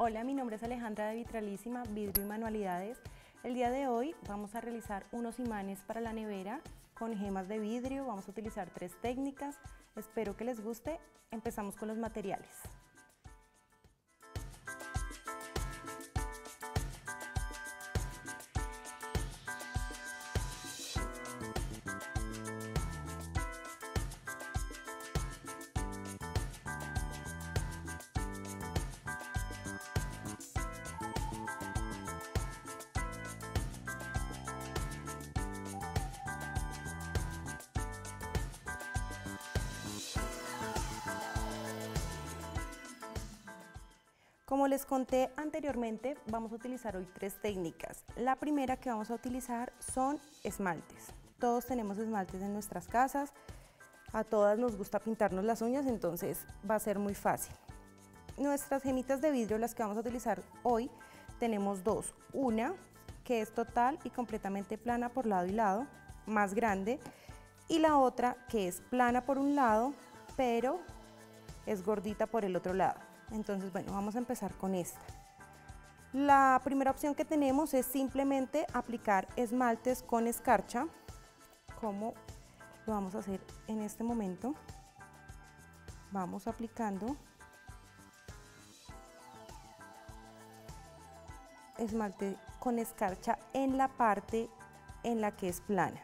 Hola, mi nombre es Alejandra de Vitralísima, Vidrio y Manualidades. El día de hoy vamos a realizar unos imanes para la nevera con gemas de vidrio. Vamos a utilizar 3 técnicas. Espero que les guste. Empezamos con los materiales. Como les conté anteriormente, vamos a utilizar hoy 3 técnicas. La primera que vamos a utilizar son esmaltes. Todos tenemos esmaltes en nuestras casas, a todas nos gusta pintarnos las uñas, entonces va a ser muy fácil. Nuestras gemitas de vidrio, las que vamos a utilizar hoy, tenemos 2. Una que es total y completamente plana por lado y lado, más grande, y la otra que es plana por un lado, pero es gordita por el otro lado. Entonces, bueno, vamos a empezar con esta. La primera opción que tenemos es simplemente aplicar esmaltes con escarcha, como lo vamos a hacer en este momento. Vamos aplicando esmalte con escarcha en la parte en la que es plana.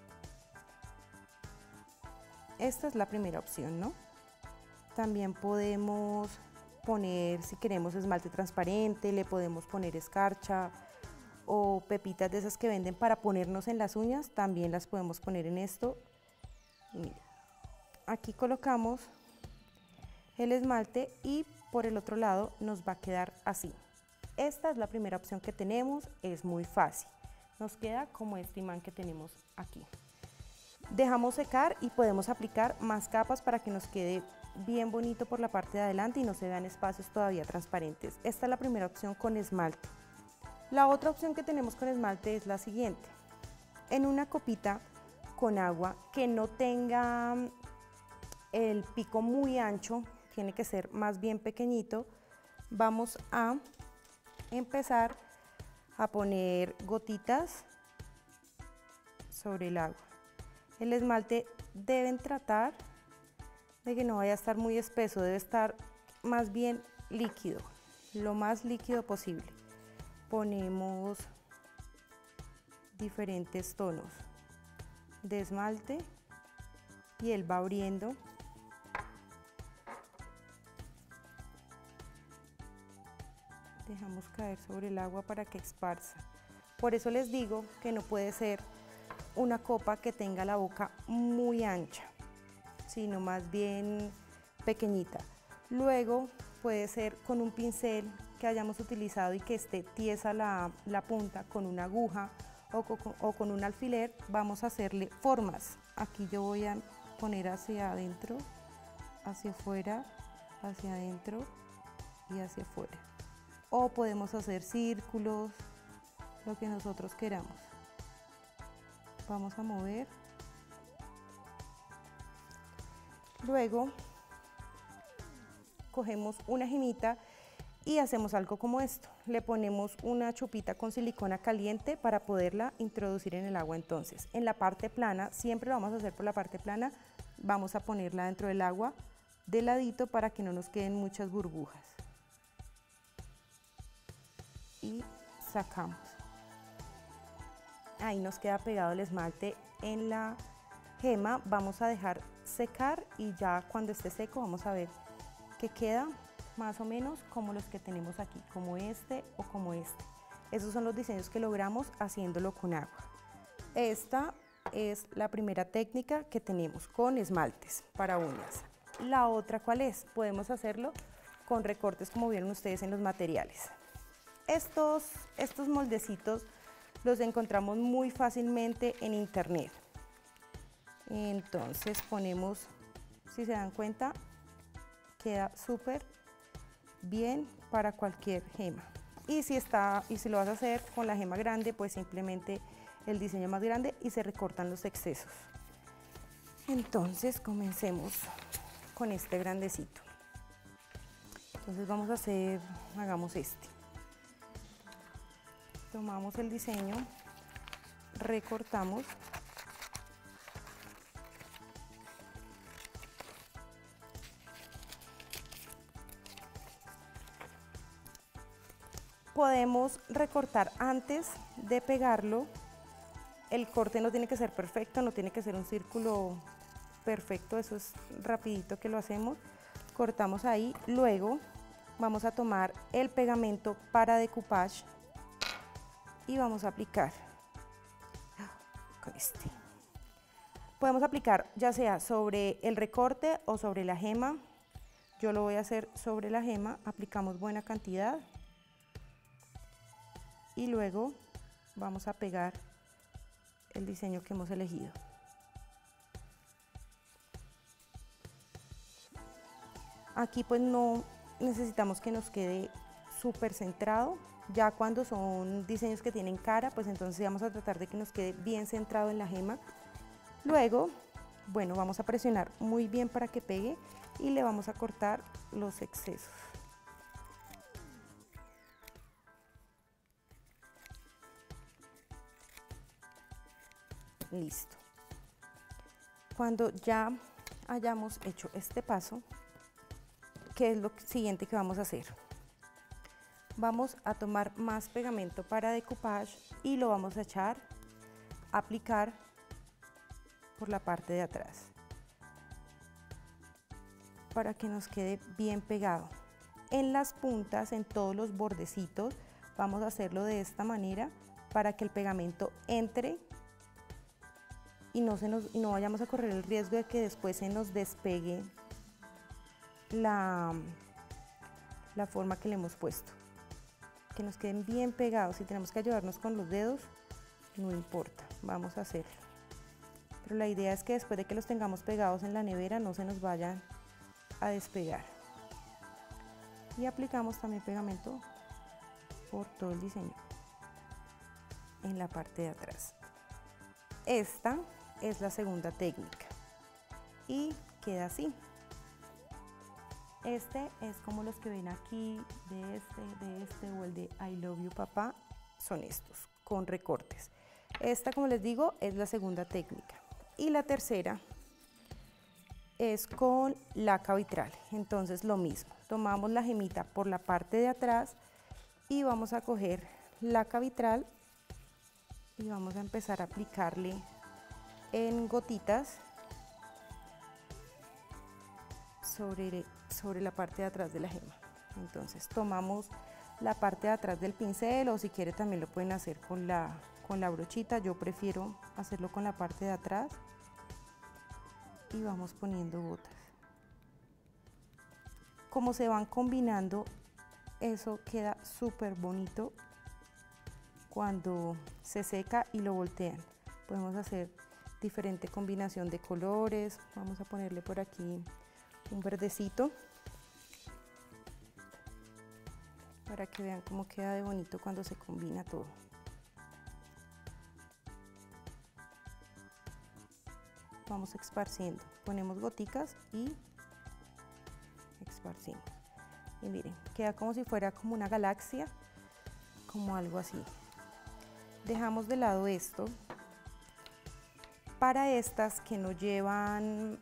Esta es la primera opción, ¿no? También podemos poner, si queremos, esmalte transparente, le podemos poner escarcha o pepitas de esas que venden para ponernos en las uñas, también las podemos poner en esto. Mira, aquí colocamos el esmalte y por el otro lado nos va a quedar así. Esta es la primera opción que tenemos, es muy fácil, nos queda como este imán que tenemos aquí. Dejamos secar y podemos aplicar más capas para que nos quede bien bonito por la parte de adelante y no se vean espacios todavía transparentes. Esta es la primera opción con esmalte. La otra opción que tenemos con esmalte es la siguiente. En una copita con agua que no tenga el pico muy ancho, tiene que ser más bien pequeñito, vamos a empezar a poner gotitas sobre el agua. El esmalte deben tratar de que no vaya a estar muy espeso, debe estar más bien líquido, lo más líquido posible. Ponemos diferentes tonos de esmalte y él va abriendo. Dejamos caer sobre el agua para que esparza. Por eso les digo que no puede ser una copa que tenga la boca muy ancha, sino más bien pequeñita. Luego puede ser con un pincel que hayamos utilizado y que esté tiesa la punta, con una aguja o con un alfiler, vamos a hacerle formas. Aquí yo voy a poner hacia adentro, hacia afuera, hacia adentro y hacia afuera. O podemos hacer círculos, lo que nosotros queramos. Vamos a mover. Luego cogemos una gemita y hacemos algo como esto. Le ponemos una chupita con silicona caliente para poderla introducir en el agua. Entonces, en la parte plana, siempre lo vamos a hacer por la parte plana, vamos a ponerla dentro del agua de ladito para que no nos queden muchas burbujas. Y sacamos. Ahí nos queda pegado el esmalte en la gema. Vamos a dejar secar y ya cuando esté seco vamos a ver que queda más o menos como los que tenemos aquí, como este o como este. Esos son los diseños que logramos haciéndolo con agua. Esta es la primera técnica que tenemos con esmaltes para uñas. La otra, ¿cuál es? Podemos hacerlo con recortes, como vieron ustedes en los materiales. Estos moldecitos los encontramos muy fácilmente en internet. Entonces ponemos, si se dan cuenta, queda súper bien para cualquier gema. Y si lo vas a hacer con la gema grande, pues simplemente el diseño más grande y se recortan los excesos. Entonces comencemos con este grandecito. Entonces vamos a hacer, hagamos este. Tomamos el diseño, recortamos. Podemos recortar antes de pegarlo. El corte no tiene que ser perfecto, no tiene que ser un círculo perfecto, eso es rapidito que lo hacemos. Cortamos ahí, luego vamos a tomar el pegamento para decoupage y vamos a aplicar con este. Podemos aplicar ya sea sobre el recorte o sobre la gema. Yo lo voy a hacer sobre la gema, aplicamos buena cantidad y luego vamos a pegar el diseño que hemos elegido. Aquí pues no necesitamos que nos quede súper centrado. Ya cuando son diseños que tienen cara, pues entonces vamos a tratar de que nos quede bien centrado en la gema. Luego, bueno, vamos a presionar muy bien para que pegue y le vamos a cortar los excesos. Listo. Cuando ya hayamos hecho este paso, ¿qué es lo siguiente que vamos a hacer? Vamos a tomar más pegamento para decoupage y lo vamos a echar, aplicar por la parte de atrás para que nos quede bien pegado. En las puntas, en todos los bordecitos, vamos a hacerlo de esta manera para que el pegamento entre y no vayamos a correr el riesgo de que después se nos despegue la forma que le hemos puesto. Que nos queden bien pegados. Si tenemos que ayudarnos con los dedos, no importa, vamos a hacerlo. Pero la idea es que después de que los tengamos pegados en la nevera no se nos vayan a despegar. Y aplicamos también pegamento por todo el diseño en la parte de atrás. Esta es la segunda técnica y queda así. Este es como los que ven aquí, de este o el de I love you papá, son estos, con recortes. Esta, como les digo, es la segunda técnica. Y la tercera es con laca vitral. Entonces lo mismo, tomamos la gemita por la parte de atrás y vamos a coger laca vitral y vamos a empezar a aplicarle en gotitas sobre la parte de atrás de la gema. Entonces tomamos la parte de atrás del pincel o si quiere también lo pueden hacer con la brochita. Yo prefiero hacerlo con la parte de atrás y vamos poniendo gotas. Como se van combinando, eso queda súper bonito cuando se seca y lo voltean. Podemos hacer diferente combinación de colores. Vamos a ponerle por aquí un verdecito para que vean cómo queda de bonito cuando se combina todo. Vamos esparciendo, ponemos goticas y esparcimos. Y miren, queda como si fuera como una galaxia, como algo así. Dejamos de lado esto. Para estas que no llevan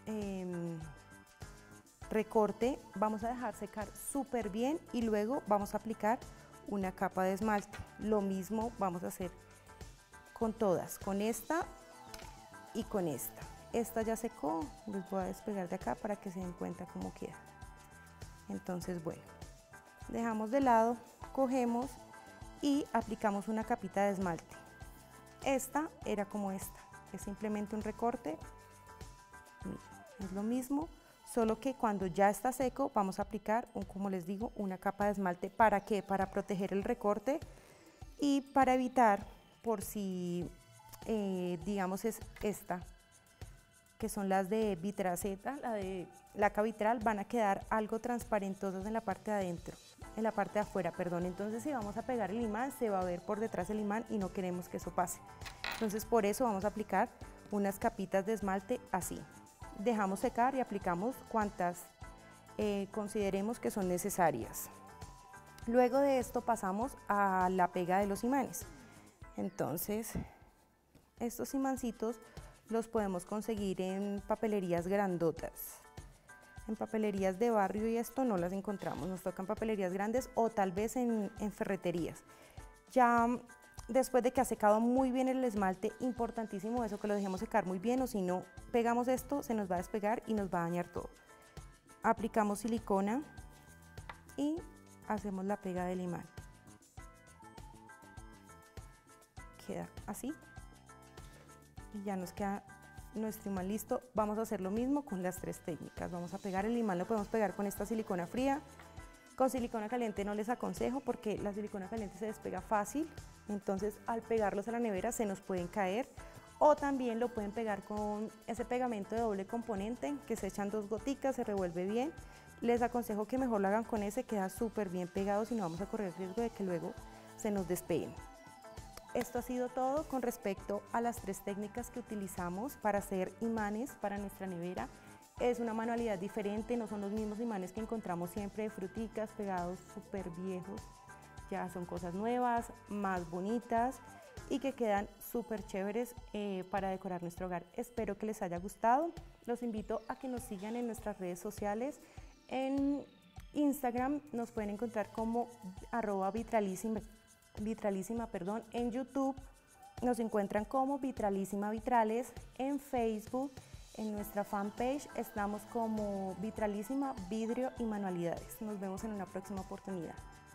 recorte, vamos a dejar secar súper bien y luego vamos a aplicar una capa de esmalte. Lo mismo vamos a hacer con todas, con esta y con esta. Esta ya secó, les voy a despegar de acá para que se den cuenta cómo queda. Entonces, bueno, dejamos de lado, cogemos y aplicamos una capita de esmalte. Esta era como esta, es simplemente un recorte. Miren, es lo mismo, solo que cuando ya está seco vamos a aplicar, como les digo, una capa de esmalte. ¿Para qué? Para proteger el recorte y para evitar, por si, digamos, es esta, que son las de vitraceta, la de laca vitral, van a quedar algo transparentosas en la parte de adentro, en la parte de afuera, perdón. Entonces si vamos a pegar el imán, se va a ver por detrás el imán y no queremos que eso pase. Entonces por eso vamos a aplicar unas capitas de esmalte así. Dejamos secar y aplicamos cuantas consideremos que son necesarias. Luego de esto pasamos a la pega de los imanes. Entonces, estos imancitos los podemos conseguir en papelerías grandotas. En papelerías de barrio y esto no las encontramos, nos tocan papelerías grandes o tal vez en ferreterías. Ya después de que ha secado muy bien el esmalte, importantísimo eso, que lo dejemos secar muy bien, o si no pegamos esto se nos va a despegar y nos va a dañar todo. Aplicamos silicona y hacemos la pega del imán. Queda así y ya nos queda nuestro imán listo. Vamos a hacer lo mismo con las tres técnicas. Vamos a pegar el imán, lo podemos pegar con esta silicona fría. Con silicona caliente no les aconsejo porque la silicona caliente se despega fácil, entonces al pegarlos a la nevera se nos pueden caer, o también lo pueden pegar con ese pegamento de doble componente que se echan 2 goticas, se revuelve bien. Les aconsejo que mejor lo hagan con ese, queda súper bien pegado, si no vamos a correr el riesgo de que luego se nos despeguen. Esto ha sido todo con respecto a las 3 técnicas que utilizamos para hacer imanes para nuestra nevera. Es una manualidad diferente, no son los mismos imanes que encontramos siempre de fruticas pegados súper viejos. Ya son cosas nuevas, más bonitas y que quedan súper chéveres para decorar nuestro hogar. Espero que les haya gustado. Los invito a que nos sigan en nuestras redes sociales. En Instagram nos pueden encontrar como @vitralísima. En YouTube nos encuentran como Vitralísima Vitrales, en Facebook, en nuestra fanpage estamos como Vitralísima Vidrio y Manualidades. Nos vemos en una próxima oportunidad.